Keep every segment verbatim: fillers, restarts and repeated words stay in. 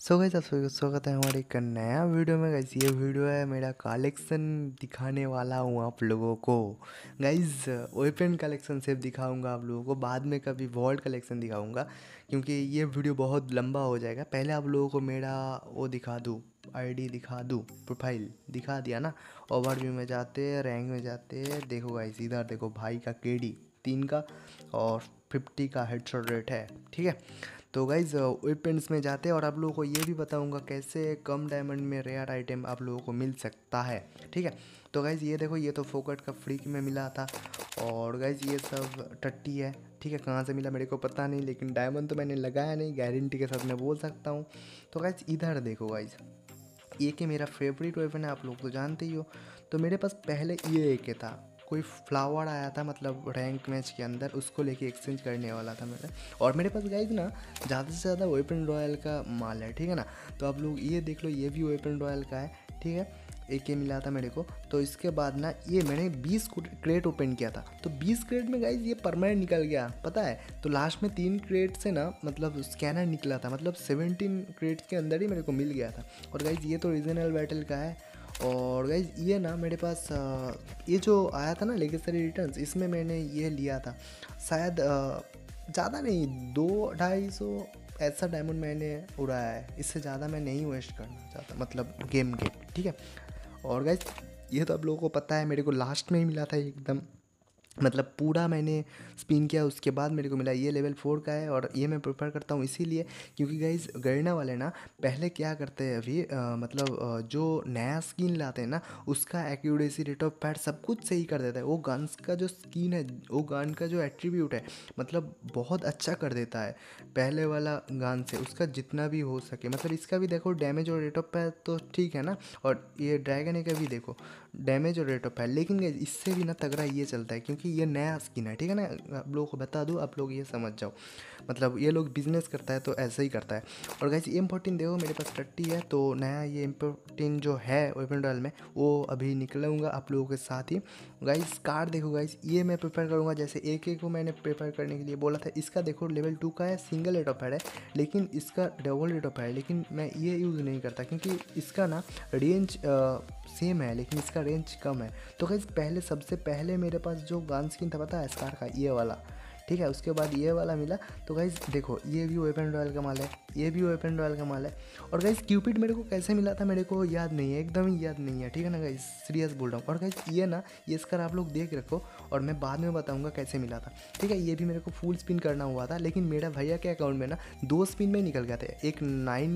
So guys आप सभी का स्वागत है हमारे एक नया वीडियो में। गाइस ये वीडियो है मेरा कलेक्शन दिखाने वाला हूँ आप लोगों को। गाइस वेपन कलेक्शन सिर्फ दिखाऊंगा आप लोगों को, बाद में कभी वॉल्ट कलेक्शन दिखाऊंगा क्योंकि ये वीडियो बहुत लंबा हो जाएगा। पहले आप लोगों को मेरा वो दिखा दूँ, आईडी दिखा दूँ, प्रोफाइल दिखा दिया ना। ओवरव्यू में जाते हैं, रैंक में जाते हैं, देखो गाइस इधर देखो भाई का केडी तीन का और फिफ्टी का हेडशॉट रेट है। ठीक है, तो गाइज़ वेपन्स में जाते हैं और आप लोगों को ये भी बताऊंगा कैसे कम डायमंड में रेयर आइटम आप लोगों को मिल सकता है। ठीक है, तो गाइज़ ये देखो, ये तो फोकट का फ्री में मिला था और गाइज़ ये सब टट्टी है। ठीक है, कहाँ से मिला मेरे को पता नहीं, लेकिन डायमंड तो मैंने लगाया नहीं, गारंटी के साथ मैं बोल सकता हूँ। तो गाइज़ इधर देखो गाइज़, ये कि मेरा फेवरेट वेपन है, आप लोग तो जानते ही हो। तो मेरे पास पहले ये एक था, कोई फ्लावर आया था मतलब रैंक मैच के अंदर, उसको लेके एक्सचेंज करने वाला था मैंने। और मेरे पास गाइज ना ज़्यादा से ज़्यादा वेपन रॉयल का माल है। ठीक है ना, तो आप लोग ये देख लो, ये भी वेपन रॉयल का है। ठीक है, एक ये मिला था मेरे को। तो इसके बाद ना ये मैंने बीस क्रेट ओपन किया था, तो बीस क्रेट में गाइज ये परमानेंट निकल गया पता है। तो लास्ट में तीन क्रेट से ना मतलब स्कैनर निकला था, मतलब सेवनटीन क्रेट के अंदर ही मेरे को मिल गया था। और गाइज ये तो रीजनल बैटल का है। और गाइज ये ना मेरे पास आ, ये जो आया था ना लेगेसी रिटर्न्स, इसमें मैंने ये लिया था शायद ज़्यादा नहीं, दो ढाई सौ ऐसा डायमंड मैंने उड़ाया है। इससे ज़्यादा मैं नहीं वेस्ट करना चाहता, मतलब गेम के। ठीक है, और गाइज ये तो आप लोगों को पता है, मेरे को लास्ट में ही मिला था एकदम, मतलब पूरा मैंने स्पिन किया उसके बाद मेरे को मिला। ये लेवल फोर का है और ये मैं प्रेफर करता हूँ इसीलिए क्योंकि गाइज गरीना वाले ना पहले क्या करते हैं अभी आ, मतलब आ, जो नया स्किन लाते हैं ना, उसका एक्यूरेसी, रेट ऑफ फायर सब कुछ सही कर देता है। वो गन्स का जो स्किन है, वो गन का जो एट्रीब्यूट है, मतलब बहुत अच्छा कर देता है पहले वाला गन से, उसका जितना भी हो सके। मतलब इसका भी देखो डैमेज और रेट ऑफ फायर तो ठीक है ना, और ये ड्रैगन का भी देखो डैमेज और रेट ऑफ फायर, लेकिन guys, इससे भी ना तगड़ा ये चलता है क्योंकि ये नया स्किन है। ठीक है ना, आप लोगों को बता दूँ, आप लोग ये समझ जाओ, मतलब ये लोग बिजनेस करता है तो ऐसे ही करता है। और गाइस एम फोर्टीन देखो मेरे पास टट्टी है, तो नया ये एम फोर्टीन जो है वेपन रॉयल में, वो अभी निकलूँगा आप लोगों के साथ ही। गाइस कार देखो गाइस, ये मैं प्रेफर करूँगा, जैसे एक एक को मैंने प्रेफर करने के लिए बोला था। इसका देखो लेवल टू का है, सिंगल रेट ऑफ फायर है, लेकिन इसका डबल रेट ऑफ फायर है, लेकिन मैं ये यूज़ नहीं करता क्योंकि इसका ना रेंज सेम है लेकिन इसका रेंज कम है। तो गाइस पहले, सबसे पहले मेरे पास जो गन स्किन था पता है, स्कार का ये वाला। ठीक है, उसके बाद ये वाला मिला। तो गाइस देखो, ये भी वेपन रॉयल का माल है, ये भी वेपन रॉयल का माल है। और गाइस क्यूपिड मेरे को कैसे मिला था मेरे को याद नहीं है, एकदम ही याद नहीं है। ठीक है ना गाइस, सीरियस बोल रहा हूँ। और गाइस ये ना, ये स्कार आप लोग देख रखो और मैं बाद में बताऊंगा कैसे मिला था। ठीक है, ये भी मेरे को फुल स्पिन करना हुआ था, लेकिन मेरा भैया के अकाउंट में ना दो स्पिन में निकल गया था। एक नाइन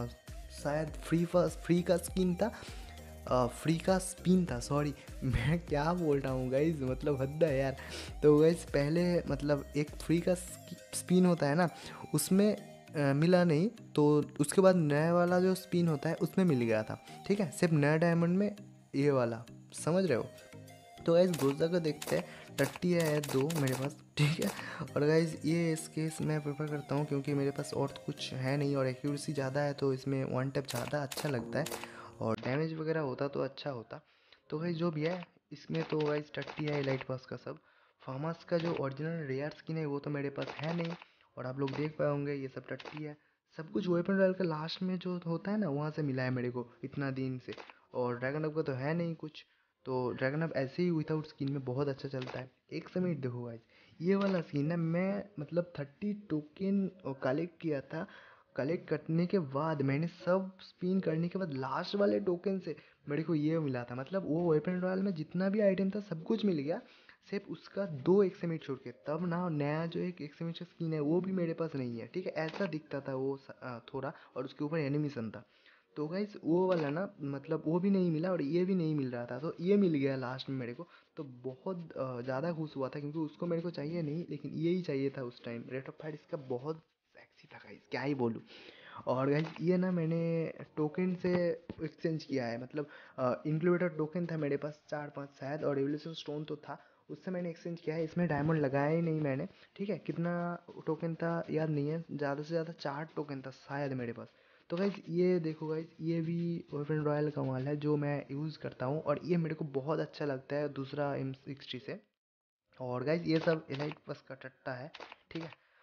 शायद फ्री फर्स्ट फ्री का स्किन था, फ्री का स्पिन था, सॉरी मैं क्या बोल रहा हूँ गाइज, मतलब हद है यार। तो गाइज पहले मतलब एक फ्री का स्पिन होता है ना, उसमें आ, मिला नहीं, तो उसके बाद नया वाला जो स्पिन होता है उसमें मिल गया था। ठीक है, सिर्फ नया डायमंड में ये वाला, समझ रहे हो। तो गाइज ग्रोजा को देखते हैं, टट्टी है दो मेरे पास। ठीक है, और गाइज ये इस केस मैं प्रेफर करता हूँ क्योंकि मेरे पास और कुछ है नहीं और एक्यूरेसी ज़्यादा है, तो इसमें वन टैप ज़्यादा अच्छा लगता है और डैमेज वगैरह होता तो अच्छा होता। तो गाइज जो भी है इसमें, तो गाइज टट्टी है लाइट पास का सब। फार्मास का जो ओरिजिनल रेयर स्किन है वो तो मेरे पास है नहीं, और आप लोग देख पाए होंगे ये सब टट्टी है। सब कुछ वेपन रॉयल का लास्ट में जो होता है ना, वहाँ से मिला है मेरे को इतना दिन से। और ड्रैगन अप का तो है नहीं कुछ, तो ड्रैगन अप ऐसे ही विदाउट स्किन में बहुत अच्छा चलता है। एक समय देखो गाइस, ये वाला स्किन है, मैं मतलब थर्टी टोकन कलेक्ट किया था। कलेक्ट करने के बाद मैंने सब स्पिन करने के बाद लास्ट वाले टोकन से मेरे को ये मिला था, मतलब वो वेपन रॉयल में जितना भी आइटम था सब कुछ मिल गया, सिर्फ उसका दो एक्समिट छोड़ के। तब ना नया जो एक एक्समिट स्किन है वो भी मेरे पास नहीं है। ठीक है, ऐसा दिखता था वो थोड़ा, और उसके ऊपर एनिमेशन था। तो गाइस वो वाला ना मतलब वो भी नहीं मिला और ये भी नहीं मिल रहा था, तो ये मिल गया लास्ट में मेरे को। तो बहुत ज़्यादा खुश हुआ था क्योंकि उसको मेरे को चाहिए नहीं, लेकिन ये ही चाहिए था उस टाइम। रेट ऑफ फायर इसका बहुत सेक्सी था गाइस, क्या ही बोलूँ। और गाइस ये ना मैंने टोकन से एक्सचेंज किया है, मतलब इंक्लूडेड टोकन था मेरे पास चार पांच शायद, और एवोल्यूशन स्टोन तो था, उससे मैंने एक्सचेंज किया है। इसमें डायमंड लगाया ही नहीं मैंने। ठीक है, कितना टोकन था याद नहीं है, ज़्यादा से ज़्यादा चार टोकन था शायद मेरे पास। तो गाइज ये देखो गाइज, ये भी वेपन रॉयल का माल है जो मैं यूज़ करता हूँ और ये मेरे को बहुत अच्छा लगता है दूसरा एम सिक्सटी से। और गाइज ये सब एलाइट बस का टट्टा है। ठीक है,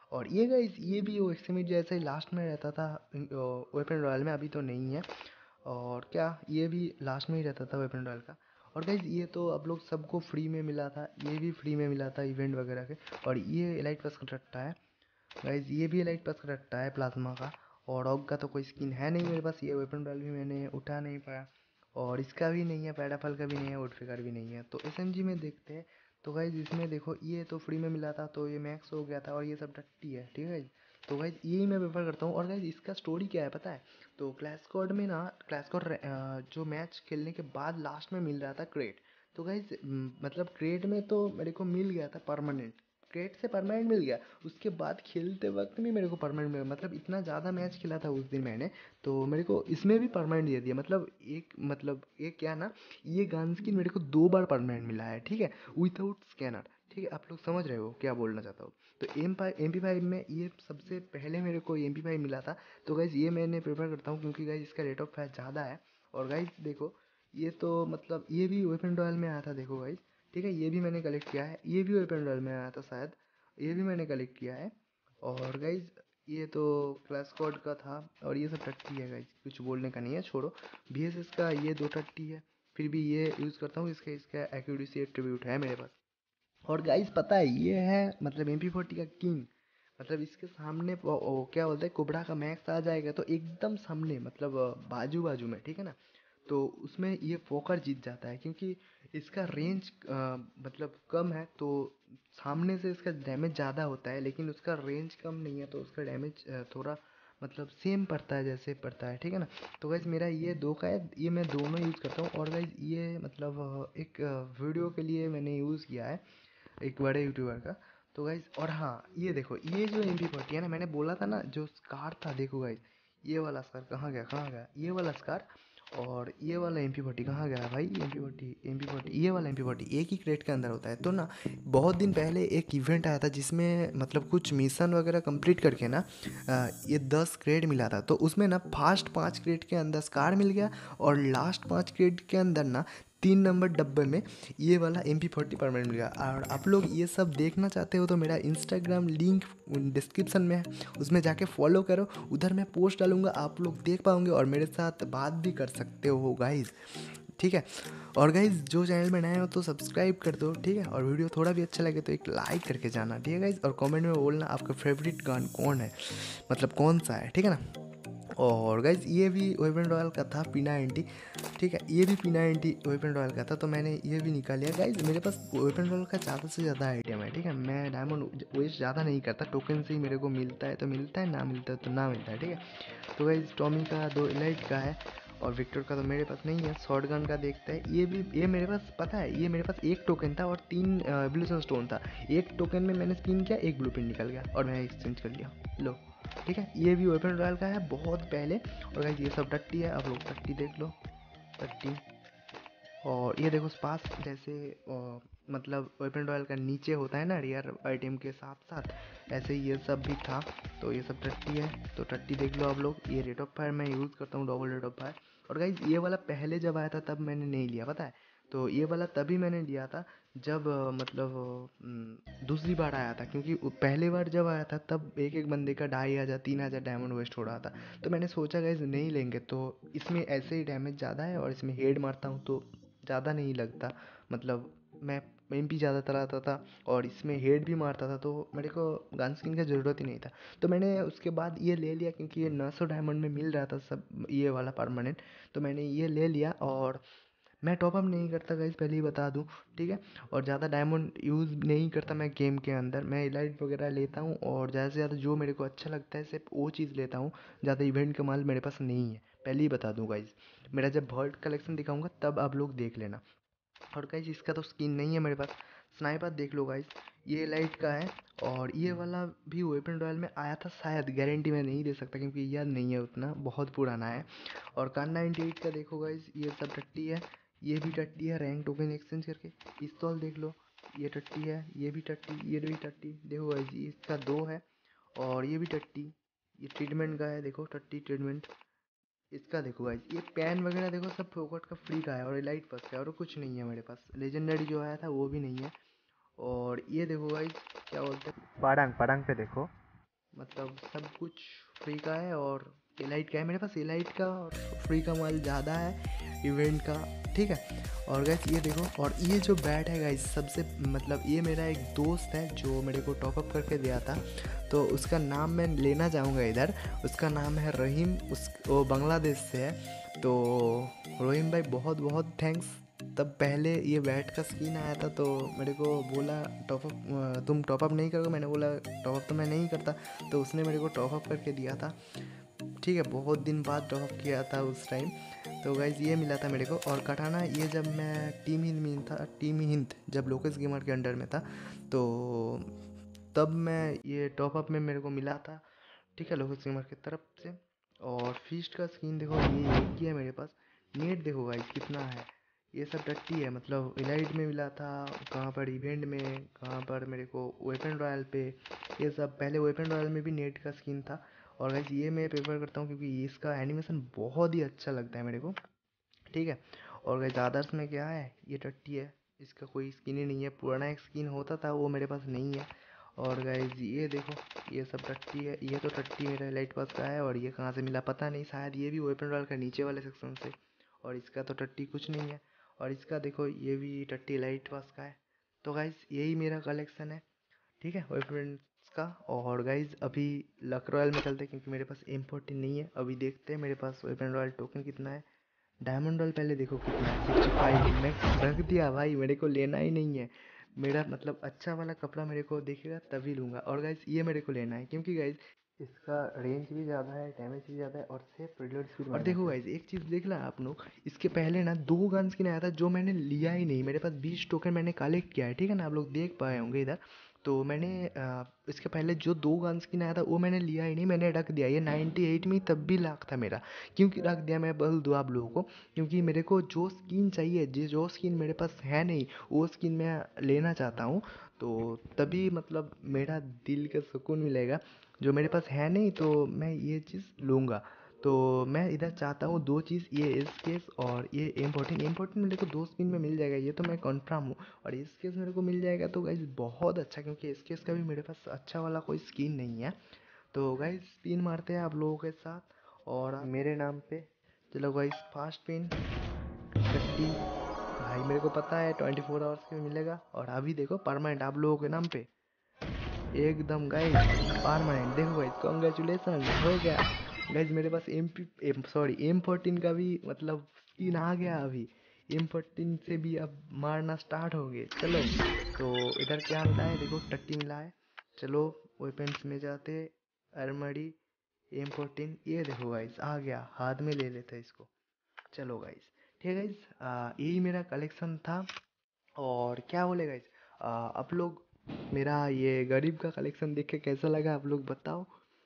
और ये गाइस ये भी वो एक्समिट जैसे ही लास्ट में रहता था वेपन रॉयल में, अभी तो नहीं है। और क्या ये भी लास्ट में ही रहता था वेपन रॉयल का। और गाइज ये तो आप लोग सबको फ्री में मिला था, ये भी फ्री में मिला था इवेंट वगैरह के। और ये एलाइट पास का रट्टा है गाइज, ये भी एलाइट पास का रट्टा है प्लाज्मा का। और ऑग का तो कोई स्किन है नहीं मेरे पास, ये वेपन रॉयल भी मैंने उठा नहीं पाया। और इसका भी नहीं है, पैडाफल का भी नहीं है, वुडपेकर भी नहीं है। तो एसएमजी में देखते हैं। तो गाइज इसमें देखो ये तो फ्री में मिला था तो ये मैक्स हो गया था, और ये सब टट्टी है, ठीक है गाइज। तो गाइज यही मैं प्रेफर करता हूँ। और गाइज इसका स्टोरी क्या है पता है? तो क्लैश स्क्वाड में ना, क्लैश स्क्वाड जो मैच खेलने के बाद लास्ट में मिल रहा था क्रेट। तो गाइज मतलब क्रेट में तो मेरे को मिल गया था परमानेंट, क्रेट से परमानेंट मिल गया। उसके बाद खेलते वक्त भी मेरे को परमानेंट मिला, मतलब इतना ज़्यादा मैच खेला था उस दिन मैंने, तो मेरे को इसमें भी परमानेंट दे दिया। मतलब एक मतलब ये क्या ना, ये गन स्किन मेरे को दो बार परमानेंट मिला है, ठीक है, विदाउट स्कैनर। ठीक है, आप लोग समझ रहे हो क्या बोलना चाहता हूँ? तो M five M P five में ये सबसे पहले मेरे को एम पी फाइव मिला था। तो गाइज़ ये मैंने प्रेफर करता हूँ क्योंकि गाइज़ इसका रेट ऑफ फायर ज़्यादा है। और गाइज़ देखो ये तो मतलब ये भी वेपन रॉयल में आया था, देखो गाइज़, ठीक है, ये भी मैंने कलेक्ट किया है, ये भी वेपन रॉयल में आया था शायद, ये भी मैंने कलेक्ट किया है। और गाइज़ ये तो क्लैश स्क्वाड का था। और ये सब टट्टी है गाइज़, कुछ बोलने का नहीं है, छोड़ो। बी एस एस का ये दो टट्टी है, फिर भी ये यूज़ करता हूँ, इसका इसका एक्यूरेसी एट्रीब्यूट है मेरे पास। और गाइस पता है ये है मतलब एम पी फोर्टी का किंग। मतलब इसके सामने वो, वो क्या बोलते हैं, कोबरा का मैक्स आ जाएगा तो एकदम सामने, मतलब बाजू बाजू में, ठीक है ना। तो उसमें ये फोकर जीत जाता है क्योंकि इसका रेंज मतलब कम है, तो सामने से इसका डैमेज ज़्यादा होता है, लेकिन उसका रेंज कम नहीं है तो उसका डैमेज थोड़ा मतलब सेम पड़ता है जैसे पड़ता है, ठीक है ना। तो गाइज मेरा ये दो का है, ये मैं दोनों यूज़ करता हूँ। और गाइज ये मतलब अ, एक वीडियो के लिए मैंने यूज़ किया है, एक बड़े यूट्यूबर का। तो गाइज और हाँ ये देखो, ये जो एम पी फोर्टी है ना, मैंने बोला था ना जो स्कार था, देखो गाइज ये वाला स्कार कहाँ गया, कहाँ गया ये वाला स्कार। और ये वाला एम पी फोर्टी कहाँ गया भाई, M P forty M P forty ये वाला एम पी फोर्टी एक ही क्रेट के अंदर होता है। तो ना बहुत दिन पहले एक इवेंट आया था जिसमें मतलब कुछ मिशन वगैरह कंप्लीट करके ना अ, ये दस क्रेट मिला था। तो उसमें ना फास्ट पाँच क्रेट के अंदर स्कार मिल गया, और लास्ट पाँच क्रेट के अंदर ना तीन नंबर डब्बे में ये वाला एम पी फोर्टी परमानेंट मिल गया। और आप लोग ये सब देखना चाहते हो तो मेरा इंस्टाग्राम लिंक डिस्क्रिप्शन में है, उसमें जाके फॉलो करो, उधर मैं पोस्ट डालूंगा, आप लोग देख पाओगे और मेरे साथ बात भी कर सकते हो गाइज, ठीक है। और गाइज जो चैनल में नए हो तो सब्सक्राइब कर दो, ठीक है। और वीडियो थोड़ा भी अच्छा लगे तो एक लाइक करके जाना, ठीक है गाइज। और कमेंट में बोलना आपका फेवरेट गान कौन है, मतलब कौन सा है, ठीक है ना। और गाइज ये भी वेपन रॉयल का था पी नाइंटी, ठीक है, ये भी पी नाइंटी वेपन रॉयल का था, तो मैंने ये भी निकाल लिया। गाइज मेरे पास वेपन रॉयल का ज़्यादा से ज़्यादा आइटम है, ठीक है, मैं डायमंड वेस्ट ज़्यादा नहीं करता, टोकन से ही मेरे को मिलता है तो मिलता है, ना मिलता है तो ना मिलता है, ठीक है। तो गाइज टॉमी का दो एलाइट का है, और विक्टर का तो मेरे पास नहीं है। शॉर्ट गन का देखते हैं, ये भी ये मेरे पास पता है, ये मेरे पास एक टोकन था और तीन एवोल्यूशन स्टोन था। एक टोकन में मैंने स्पिन किया, एक ब्लूप्रिंट निकल गया और मैंने एक्सचेंज कर लिया, लो, ठीक है। ये भी वेपन रॉयल का है बहुत पहले। और गाइस ये सब टट्टी है, आप लोग टट्टी देख लो, टट्टी। और ये देखो स्पास जैसे अ, मतलब वेपन रॉयल का नीचे होता है ना रियर आइटम के साथ साथ, ऐसे ही ये सब भी था। तो ये सब टट्टी है, तो टट्टी देख लो आप लोग। ये रेट ऑफ फायर मैं यूज़ करता हूँ, डबल रेट ऑफ फायर। और गाइज ये वाला पहले जब आया था तब मैंने नहीं लिया, पता है। तो ये वाला तभी मैंने लिया था जब अ, मतलब अ, दूसरी बार आया था, क्योंकि पहले बार जब आया था तब एक एक बंदे का ढाई हज़ार तीन हज़ार डायमंड वेस्ट हो रहा था। तो मैंने सोचा गाइज नहीं लेंगे, तो इसमें ऐसे ही डैमेज ज़्यादा है और इसमें हेड मारता हूँ तो ज़्यादा नहीं लगता, मतलब मैं एम पी ज़्यादा चलाता था और इसमें हेड भी मारता था, तो मेरे को गन स्किन का ज़रूरत ही नहीं था। तो मैंने उसके बाद ये ले लिया क्योंकि ये नौ सौ डायमंड में मिल रहा था सब, ये वाला परमानेंट। तो मैंने ये ले लिया। और मैं टॉपअप नहीं करता गाइज, पहले ही बता दूं, ठीक है। और ज़्यादा डायमंड यूज़ नहीं करता मैं गेम के अंदर, मैं इलाइट वगैरह लेता हूँ और ज़्यादा से ज़्यादा जो मेरे को अच्छा लगता है सिर्फ वो चीज़ लेता हूँ। ज़्यादा इवेंट का माल मेरे पास नहीं है, पहले ही बता दूँ गाइज। मेरा जब वर्ल्ड कलेक्शन दिखाऊंगा तब आप लोग देख लेना। और गाइज इसका तो स्किन नहीं है मेरे पास। स्नाइपर देख लो गाइज, ये लाइट का है। और ये वाला भी वेपन रॉयल में आया था शायद, गारंटी मैं नहीं दे सकता क्योंकि याद नहीं है उतना, बहुत पुराना है। और कान नाइन्टी एट का देखो गाइज, ये सब टट्टी है, ये भी टट्टी है रैंक टोकन एक्सचेंज करके। पिस्तौल देख लो, ये टट्टी है, ये भी टट्टी, ये भी टट्टी, देखो गाइज इसका दो है। और ये भी टट्टी, ये ट्रीटमेंट का है, देखो टट्टी ट्रीटमेंट। इसका देखो गाइस, ये पेन वगैरह देखो सब फोकट का फ्री का है और एलाइट पास का है, और कुछ नहीं है मेरे पास। लेजेंडरी जो आया था वो भी नहीं है। और ये देखो गाइस क्या बोलते हैं, पाडांग, पाडांग पे देखो, मतलब सब कुछ फ्री का है और एलाइट का है। मेरे पास एलाइट का और फ्री का माल ज़्यादा है इवेंट का, ठीक है। और गैस ये देखो, और ये जो बैट है गाइस सबसे मतलब ये मेरा एक दोस्त है जो मेरे को टॉपअप करके दिया था, तो उसका नाम मैं लेना चाहूँगा इधर। उसका नाम है रहीम, उस वो बांग्लादेश से है। तो रहीम भाई बहुत बहुत थैंक्स। तब पहले ये बैट का स्किन आया था तो मेरे को बोला टॉपअप, तुम टॉपअप नहीं करोगे? मैंने बोला टॉपअप तो मैं नहीं करता, तो उसने मेरे को टॉपअप करके दिया था, ठीक है। बहुत दिन बाद टॉपअप किया था उस टाइम। तो गाइज़ ये मिला था मेरे को। और कटाना ये जब मैं टीम हिंद में था, टीम हिंद जब लोकेश गेमर के अंडर में था, तो तब मैं ये टॉपअप में मेरे को मिला था, ठीक है, लोकेश गेमर की तरफ से। और फीस्ट का स्किन देखो, ये एक ही है मेरे पास। नेट देखो गाइस कितना है, ये सब टट्टी है। मतलब इलाइट में मिला था, कहाँ पर इवेंट में, कहाँ पर मेरे को वेपन रॉयल पे, ये सब। पहले वेपन रॉयल में भी नेट का स्किन था। और गाइस ये मैं प्रेफर करता हूँ क्योंकि इसका एनिमेशन बहुत ही अच्छा लगता है मेरे को, ठीक है। और गाइस अदर्स में क्या है, ये टट्टी है, इसका कोई स्किन ही नहीं है। पुराना एक स्किन होता था वो मेरे पास नहीं है। और गाइस ये देखो, ये सब टट्टी है। ये तो टट्टी मेरा लाइट पास का है, और ये कहाँ से मिला पता नहीं, शायद ये भी वेपन रॉयल का नीचे वाले सेक्शन से। और इसका तो टट्टी कुछ नहीं है। और इसका देखो, ये भी टट्टी लाइट पास का है। तो गाइस यही मेरा कलेक्शन है, ठीक है, वेपन्स का। और गाइज अभी लक रॉयल में चलते हैं क्योंकि मेरे पास एम फोर्टीन नहीं है। अभी देखते हैं मेरे पास वेपन रॉयल टोकन कितना है। डायमंड रॉयल पहले देखो कितना है, सिक्सटी फाइव। मैं रख दिया भाई, मेरे को लेना ही नहीं है। मेरा मतलब अच्छा वाला कपड़ा मेरे को दिखेगा तभी लूँगा। और गाइज ये मेरे को लेना है क्योंकि गाइज इसका रेंज भी ज़्यादा है, डैमेज भी ज़्यादा है, और सेफ रिलोड स्पीड। और देखो गाइज एक चीज़ देख ला आप लोग, इसके पहले ना दो गन स्किन आया था जो मैंने लिया ही नहीं। मेरे पास बीस टोकन मैंने कलेक्ट किया है, ठीक है ना, आप लोग देख पाए होंगे इधर। तो मैंने आ, इसके पहले जो दो गन स्किन आया था वो मैंने लिया ही नहीं, मैंने रख दिया। ये नाइन्टी एट में तब भी लाख था मेरा, क्योंकि रख दिया मैं बोल दूँ आप लोगों को, क्योंकि मेरे को जो स्किन चाहिए, जिस जो स्किन मेरे पास है नहीं वो स्किन मैं लेना चाहता हूँ। तो तभी मतलब मेरा दिल का सुकून मिलेगा, जो मेरे पास है नहीं तो मैं ये चीज़ लूँगा। तो मैं इधर चाहता हूँ दो चीज़, ये एस केस और ये एम फोर्टीन। एम फोर्टीन मेरे को दो स्पिन में मिल जाएगा, ये तो मैं कन्फर्म हूँ। और एस केस मेरे को मिल जाएगा तो गाइज बहुत अच्छा, क्योंकि एस केस का भी मेरे पास अच्छा वाला कोई स्किन नहीं है। तो गाइज स्पिन मारते हैं आप लोगों के साथ और मेरे नाम पे। चलो गाइज फास्ट पिन थर्टी, भाई मेरे को पता है ट्वेंटी फोर आवर्स के मिलेगा। और अभी देखो परमानेंट आप लोगों के नाम पे एकदम गाइज परमानेंट। देखो गाइज कॉन्ग्रेचुलेसन, हो गया गाइज। मेरे पास M P M sorry M fourteen का भी मतलब स्किन आ गया अभी। एम फोर्टीन से भी अब मारना स्टार्ट हो गए। चलो तो इधर क्या मिला है, देखो टट्टी मिला है। चलो वेपन्स में जाते, आर्मरी, एम फोर्टीन, ये देखो गाइज आ गया, हाथ में ले लेते हैं इसको। चलो गाइज ठीक है गाइज, यही मेरा कलेक्शन था। और क्या बोले गाइज, आप लोग मेरा ये गरीब का कलेक्शन देख के कैसा लगा आप लोग बताओ।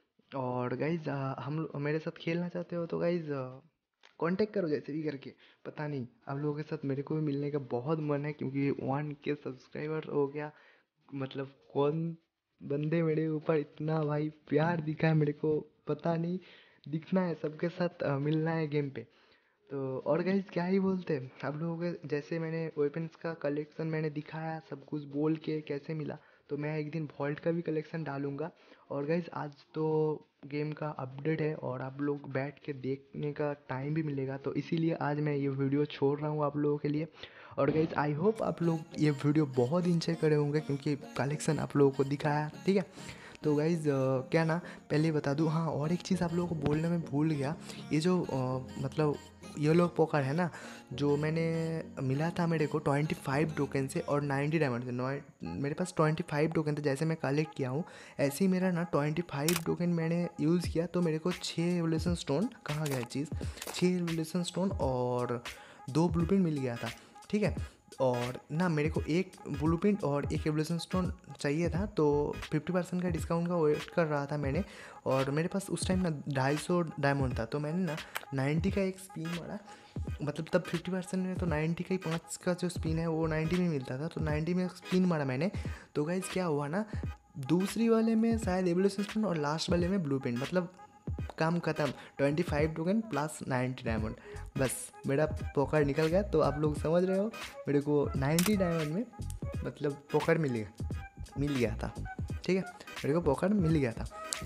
और गाइज हम लोग मेरे साथ खेलना चाहते हो तो गाइज कांटेक्ट करो जैसे भी करके। पता नहीं आप लोगों के साथ मेरे को भी मिलने का बहुत मन है, क्योंकि वन के सब्सक्राइबर हो गया। मतलब कौन बंदे मेरे ऊपर इतना भाई प्यार दिखा है मेरे को, पता नहीं। दिखना है सबके साथ, अ, मिलना है गेम पे। तो और गाइज क्या ही बोलते हैं आप लोगों के, जैसे मैंने वेपन्स का कलेक्शन मैंने दिखाया सब कुछ बोल के कैसे मिला, तो मैं एक दिन वॉल्ट का भी कलेक्शन डालूंगा। और गाइज आज तो गेम का अपडेट है और आप लोग बैठ के देखने का टाइम भी मिलेगा, तो इसीलिए आज मैं ये वीडियो छोड़ रहा हूँ आप लोगों के लिए। और गाइज आई होप आप लोग ये वीडियो बहुत इंजॉय करे होंगे क्योंकि कलेक्शन आप लोगों को दिखाया, ठीक है। तो गाइज़ क्या ना, पहले बता दूँ, हाँ और एक चीज़ आप लोगों को बोलने में भूल गया। ये जो uh, मतलब ये लोग पोकर है ना, जो मैंने मिला था मेरे को ट्वेंटी फाइव टोकन से और नाइन्टी डायमंड से। मेरे पास ट्वेंटी फाइव टोकन थे, जैसे मैं कलेक्ट किया हूँ ऐसे ही मेरा ना ट्वेंटी फाइव टोकन मैंने यूज़ किया, तो मेरे को छः एवोल्यूशन स्टोन, कहाँ गया चीज़, छः एवोल्यूशन स्टोन और दो ब्लूप्रिंट मिल गया था, ठीक है। और ना मेरे को एक ब्लूप्रिंट और एक एवोल्यूशन स्टोन चाहिए था, तो फिफ्टी परसेंट का डिस्काउंट का वेट कर रहा था मैंने। और मेरे पास उस टाइम ना ढाई सौ डायमंड था, तो मैंने ना नाइन्टी का एक स्पिन मारा। मतलब तब फिफ्टी परसेंट में तो नाइन्टी का ही पाँच का जो स्पिन है वो नाइन्टी में मिलता था, तो नाइन्टी में स्पिन मारा मैंने। तो गाइज क्या हुआ ना, दूसरी वाले में शायद एवोल्यूशन स्टोन और लास्ट वाले में ब्लूप्रिंट, मतलब काम खत्म। Twenty five token plus ninety diamond, बस मेरा पोकर निकल गया। तो आप लोग समझ रहे हो, मेरे को नाइन्टी डायमंड में मतलब पोकर मिल गया मिल गया था, ठीक है, मेरे को पोकर मिल गया था।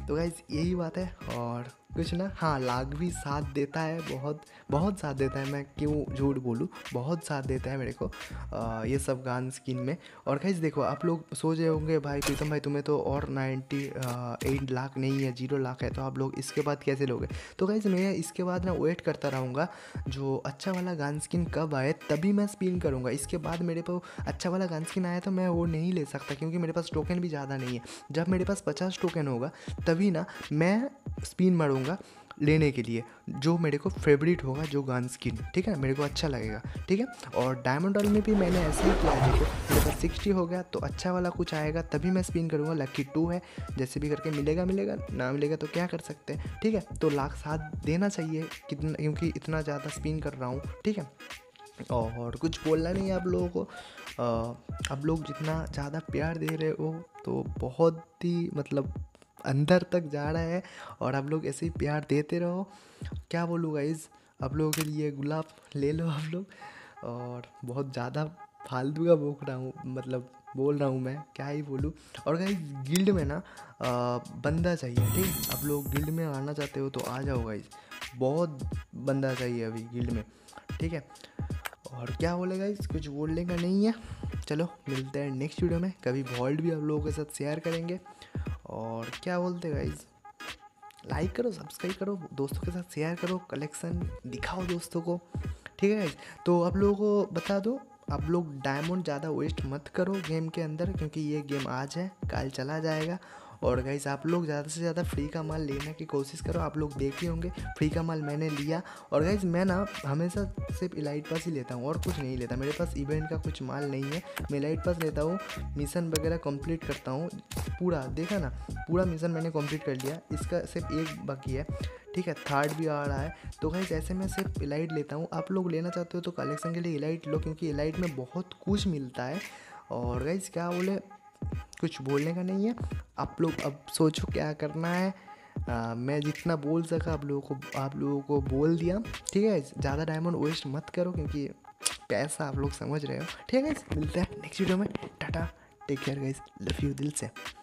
तो गाइस यही बात है। और कुछ ना, हाँ लाग भी साथ देता है, बहुत बहुत साथ देता है, मैं क्यों झूठ बोलूँ, बहुत साथ देता है मेरे को आ, ये सब गान स्किन में। और गाइस देखो, आप लोग सोच रहे होंगे भाई प्रीतम भाई तुम्हें तो और नाइन्टी एट लाख नहीं है, जीरो लाख है, तो आप लोग इसके बाद कैसे लोगे। तो गाइस मैं इसके बाद ना वेट करता रहूँगा जो अच्छा वाला गान स्किन कब आए तभी मैं स्पिन करूँगा। इसके बाद मेरे को अच्छा वाला गान स्किन आया तो मैं वो नहीं ले सकता, क्योंकि मेरे पास टोकन भी ज़्यादा नहीं है। जब मेरे पास पचास टोकन होगा तभी ना मैं स्पिन मारूंगा लेने के लिए जो मेरे को फेवरेट होगा, जो गन स्किन, ठीक है, मेरे को अच्छा लगेगा, ठीक है। और डायमंड रॉयल में भी मैंने ऐसे ही किया है। देखो मेरे पास सिक्सटी हो गया तो अच्छा वाला कुछ आएगा तभी मैं स्पिन करूँगा। लकी टू है, जैसे भी करके मिलेगा मिलेगा, ना मिलेगा तो क्या कर सकते हैं, ठीक है। तो लाख साथ देना चाहिए कितना, क्योंकि इतना ज़्यादा स्पिन कर रहा हूँ, ठीक है। और कुछ बोलना नहीं है आप लोगों को। आ, आप लोग जितना ज़्यादा प्यार दे रहे हो तो बहुत ही मतलब अंदर तक जा रहा है, और आप लोग ऐसे ही प्यार देते रहो। क्या बोलूँ गाइस, आप लोगों के लिए गुलाब ले लो आप लोग। और बहुत ज़्यादा फालतू का बोल रहा हूँ, मतलब बोल रहा हूँ मैं, क्या ही बोलूँ। और गाइस गिल्ड में ना आ, बंदा चाहिए, ठीक है। आप लोग गिल्ड में आना चाहते हो तो आ जाओ गाइस, बहुत बंदा चाहिए अभी गिल्ड में, ठीक है। और क्या बोलेगा इस, कुछ बोलने का नहीं है। चलो मिलते हैं नेक्स्ट वीडियो में, कभी वॉल्ट भी आप लोगों के साथ शेयर करेंगे। और क्या बोलते गाइस, लाइक करो, सब्सक्राइब करो, दोस्तों के साथ शेयर करो, कलेक्शन दिखाओ दोस्तों को, ठीक है गाइस। तो आप लोगों को बता दो, आप लोग डायमंड ज़्यादा वेस्ट मत करो गेम के अंदर, क्योंकि ये गेम आज है कल चला जाएगा। और गाइस आप लोग ज़्यादा से ज़्यादा फ्री का माल लेने की कोशिश करो। आप लोग देख ही होंगे फ्री का माल मैंने लिया। और गाइस मैं ना हमेशा सिर्फ इलाइट पास ही लेता हूँ और कुछ नहीं लेता, मेरे पास इवेंट का कुछ माल नहीं है। मैं इलाइट पास लेता हूँ, मिशन वगैरह कंप्लीट करता हूँ पूरा, देखा ना, पूरा मिशन मैंने कंप्लीट कर लिया, इसका सिर्फ एक बाकी है, ठीक है। थर्ड भी आ रहा है। तो गाइस ऐसे मैं सिर्फ इलाइट लेता हूँ। आप लोग लेना चाहते हो तो कलेक्शन के लिए इलाइट लो, क्योंकि इलाइट में बहुत कुछ मिलता है। और गाइस क्या बोले, कुछ बोलने का नहीं है। आप लोग अब सोचो क्या करना है। आ, मैं जितना बोल सका आप लोगों को आप लोगों को बोल दिया, ठीक है। ज़्यादा डायमंड वेस्ट मत करो, क्योंकि पैसा आप लोग समझ रहे हो, ठीक है। मिलते हैं नेक्स्ट वीडियो में, tata, take care guys, love you दिल से।